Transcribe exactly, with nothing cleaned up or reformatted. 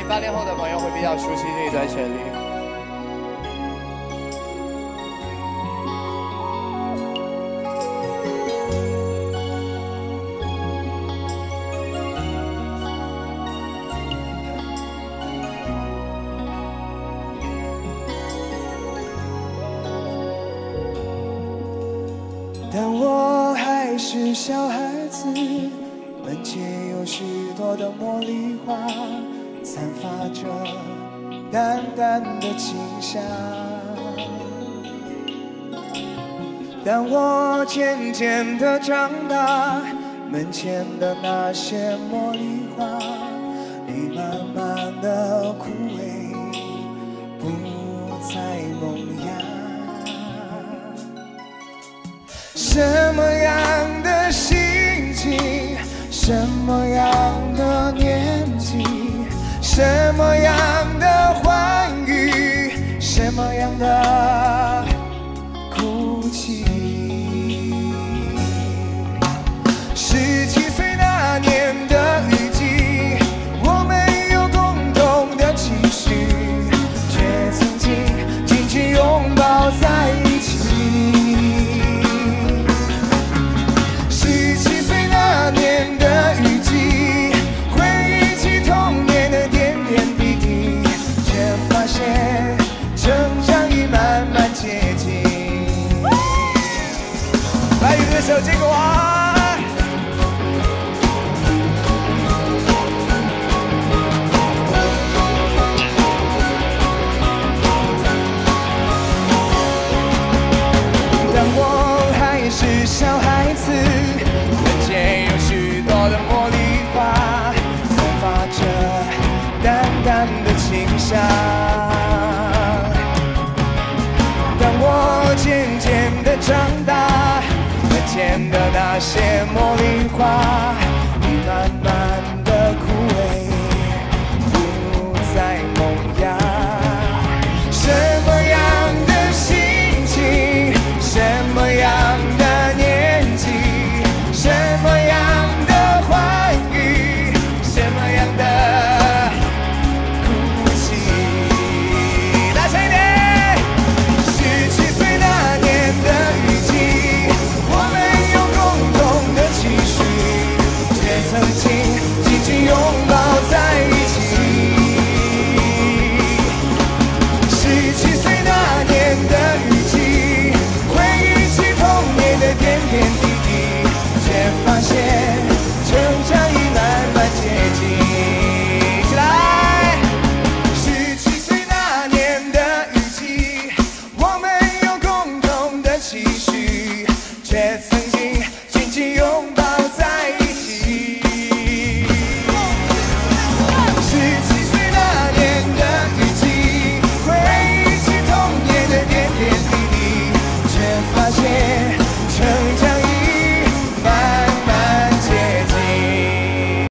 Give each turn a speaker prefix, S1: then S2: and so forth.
S1: 八零后的朋友会比较熟悉这一段旋律。
S2: 当我还是小孩子，门前有许多的茉莉花，散发着淡淡的清香。当我渐渐的长大，门前的那些茉莉花已慢慢的枯萎，不再萌芽。什么样的心情，什么样的年纪，什么样的欢愉，什么样的哭泣。十七岁那年的雨季，我们有共同的期许，却曾经紧紧拥抱在一起。那年的雨季，回忆起童年的点点滴滴，却发现成长已慢慢接近。来，有歌手这个我。当我还是小孩子，门前有许多的茉莉花，散发着淡淡的清香。当我渐渐的长大，门前的那些茉莉花已慢慢的枯萎，不再萌芽。什么样的心情，什么样的年纪，什么样的欢愉，什么样的哭泣。大声一点！十七岁那年的雨季，我们有共同的期许，却曾经紧紧拥抱在一起。十七岁那年的雨季，回忆起童年的点点滴滴，却发现成长已慢慢接近。起来！十七岁那年的雨季，我们有共同的期许，却